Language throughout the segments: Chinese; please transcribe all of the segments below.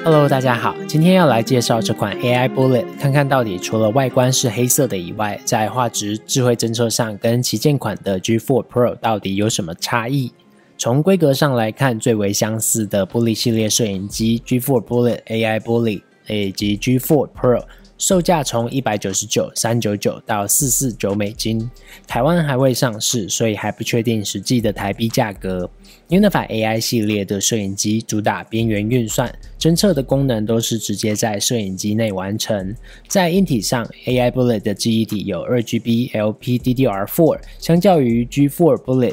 Hello， 大家好，今天要来介绍这款 AI Bullet， 看看到底除了外观是黑色的以外，在画质、智慧侦测上跟旗舰款的 G4 Pro 到底有什么差异？从规格上来看，最为相似的Bullet系列摄影机 G4 Bullet AI Bullet 以及 G4 Pro， 售价从199、399到449美金，台湾还未上市，所以还不确定实际的台币价格。Unify AI 系列的摄影机主打边缘运算，侦测的功能都是直接在摄影机内完成。在硬体上 ，AI Bullet 的记忆体有 2GB LPDDR4， 相较于 G4 Bullet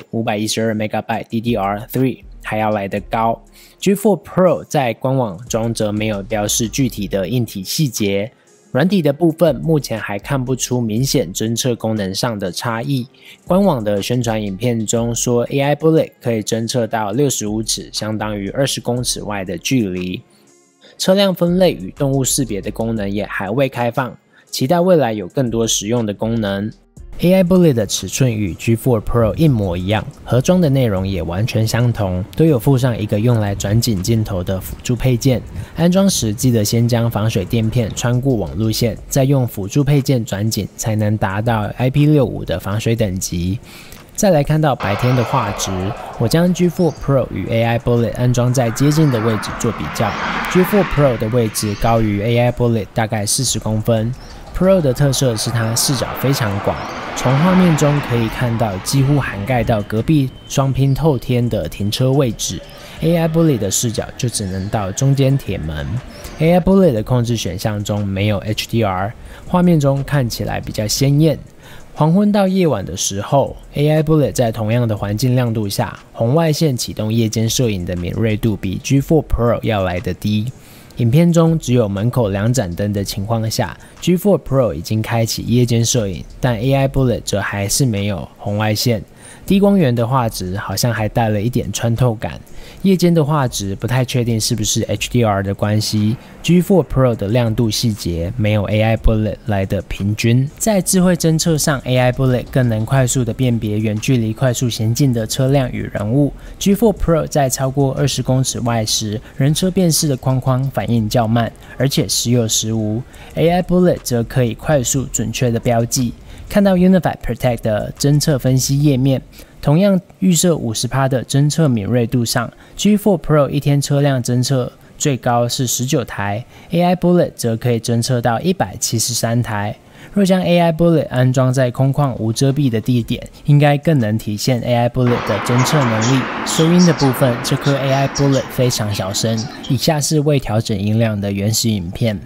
512MB DDR3 还要来得高。G4 Pro 在官网中则没有标示具体的硬体细节。软体的部分目前还看不出明显侦测功能上的差异。官网的宣传影片中说 AI Bullet 可以侦测到65尺，相当于20公尺外的距离。车辆分类与动物识别的功能也还未开放，期待未来有更多实用的功能。AI Bullet 的尺寸与 G4 Pro 一模一样，盒装的内容也完全相同，都有附上一个用来转紧镜头的辅助配件。安装时记得先将防水垫片穿过网路线，再用辅助配件转紧，才能达到 IP65 的防水等级。再来看到白天的画质，我将 G4 Pro 与 AI Bullet 安装在接近的位置做比较。G4 Pro 的位置高于 AI Bullet 大概40公分。Pro 的特色是它视角非常广，从画面中可以看到几乎涵盖到隔壁双拼透天的停车位置。AI Bullet 的视角就只能到中间铁门。AI Bullet 的控制选项中没有 HDR， 画面中看起来比较鲜艳。黄昏到夜晚的时候 ，AI Bullet 在同样的环境亮度下，红外线启动夜间摄影的敏锐度比 G4 Pro 要来得低。影片中只有门口2盏灯的情况下 ，G4 Pro 已经开启夜间摄影，但 AI Bullet 则还是没有红外线。低光源的画质好像还带了一点穿透感。夜间的画质不太确定是不是 HDR 的关系。G4 Pro 的亮度细节没有 AI Bullet 来的平均。在智慧侦测上 ，AI Bullet 更能快速的辨别远距离快速行进的车辆与人物。G4 Pro 在超过20公尺外时，人车辨识的框框反应较慢，而且时有时无。AI Bullet 则可以快速准确的标记。看到 Unify Protect 的侦测分析页面，同样预设 50% 的侦测敏锐度上 ，G4 Pro 一天车辆侦测最高是19台 ，AI Bullet 则可以侦测到173台。若将 AI Bullet 安装在空旷无遮蔽的地点，应该更能体现 AI Bullet 的侦测能力。收音的部分，这颗 AI Bullet 非常小声。以下是未调整音量的原始影片。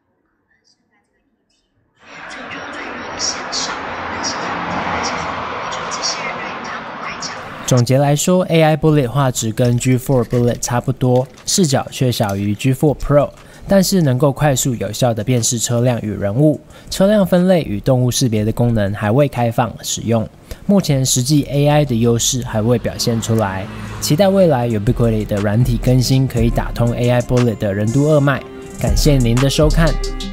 总结来说 ，AI Bullet 画质跟 G4 Bullet 差不多，视角却小于 G4 Pro， 但是能够快速有效地辨识车辆与人物。车辆分类与动物识别的功能还未开放使用，目前实际 AI 的优势还未表现出来。期待未来 Ubiquiti 的软体更新可以打通 AI Bullet 的任督二脉。感谢您的收看。